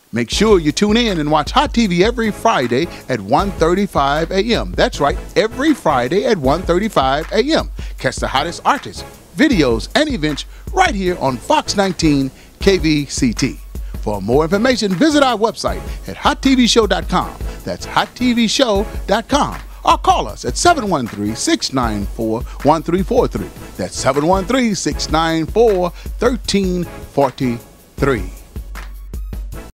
Make sure you tune in and watch Hot TV every Friday at 1:35 a.m. That's right, every Friday at 1:35 a.m. Catch the hottest artists, videos, and events right here on Fox 19 KVCT. For more information, visit our website at hottvshow.com. That's hottvshow.com. Or call us at 713-694-1343. That's 713-694-1343.